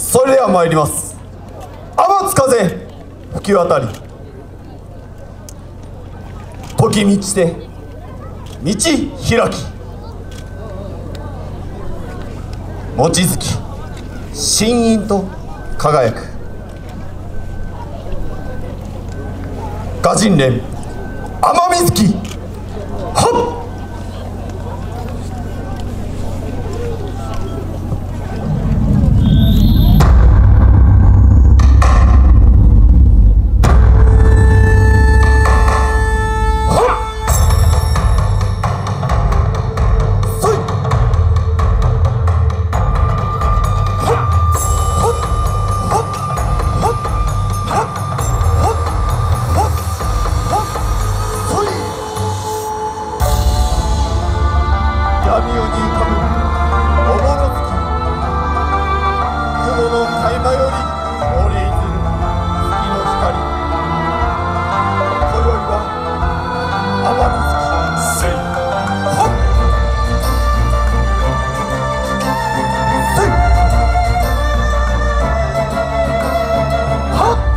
それでは参ります。天津風吹き渡り、時満ちて道開き、望月深陰と輝く雅人蓮天水月。はっ闇夜に浮かぶおぼろ月、雲の垣間より折れ出る月の光。今宵は天水月せいはっせいはっ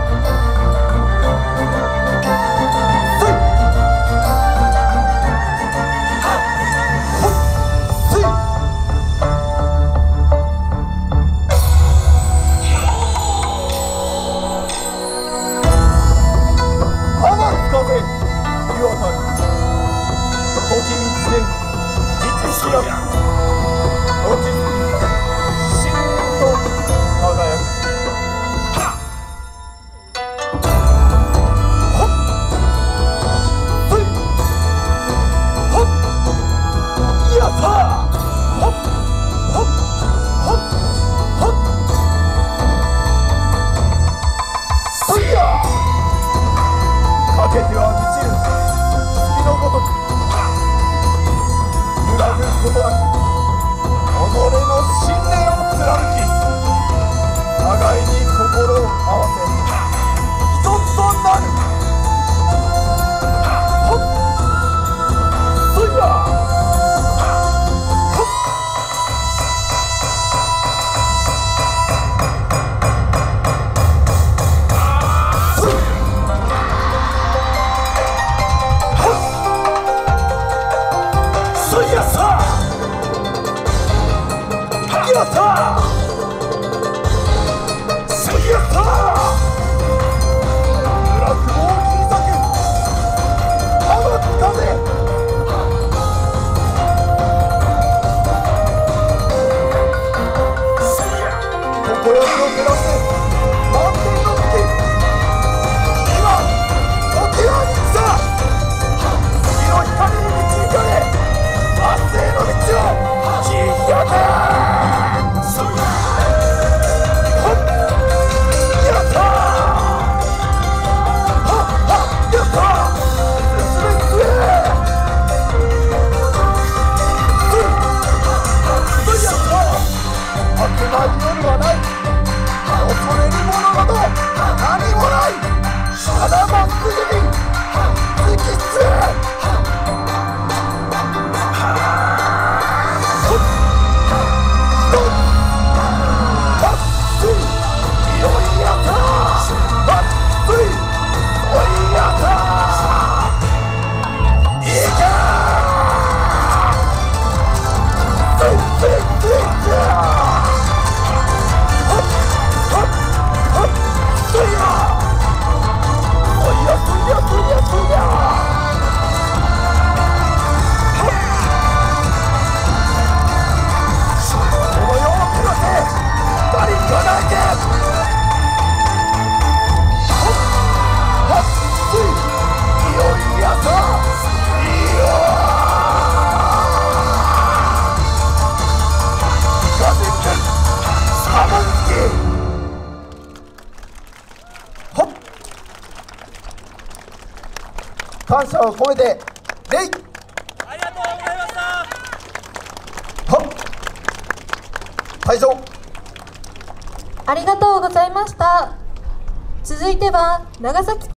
時満ちて道開く、望月深陰と輝く。はっせいはっやったはっはっはっはっそいやかけては満ちる月のごとく、揺らぐことなく己の信念を貫き、互いに心を合わせ一つとなる。ほっそいやほっそいそいやさやったそいやった落語を切り裂く天津風。常闇を照らせ満天の月。今時は満ちた。月の光に導かれ明日への道を切り開け。夜はない、恐れるものなど何もない。ただまっすぐに突き進め。感謝を込めて礼。 ありがとうございました。 はっ退場。 ありがとうございました。続いては長崎